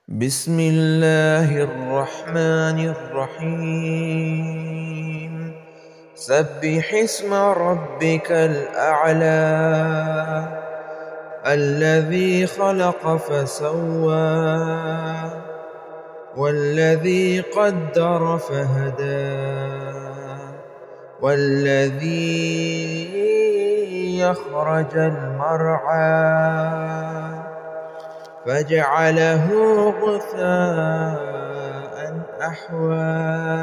بسم الله الرحمن الرحيم سبح اسم ربك الأعلى الذي خلق فسوى والذي قدر فهدى والذي أخرج المرعى فجعله غثاء أحوى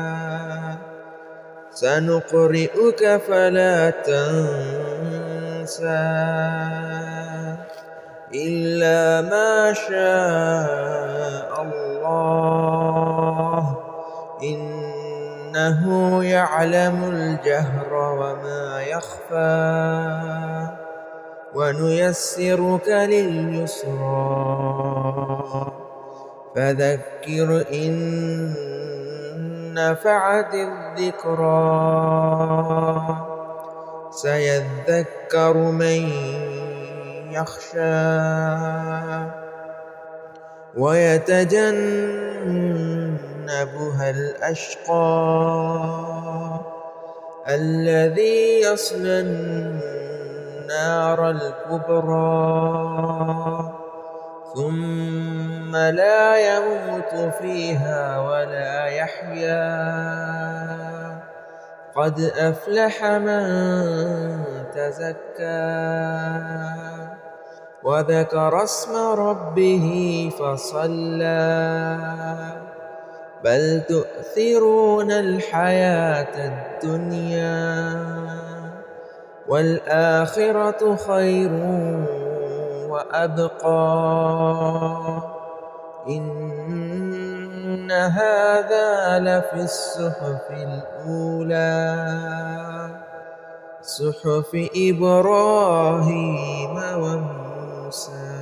سنقرئك فلا تنسى إلا ما شاء الله إنه يعلم الجهر وما يخفى ونيسرك لليسرى فذكر إن نفعت الذكرى سيذكر من يخشى ويتجنبها الأشقى الذي يصلى النار الكبرى ثم لا يموت فيها ولا يحيا قد أفلح من تزكى وذكر اسم ربه فصلى بل تؤثرون الحياة الدنيا والآخرة خير وأبقى إن هذا لفي الصحف الأولى صحف إبراهيم وموسى.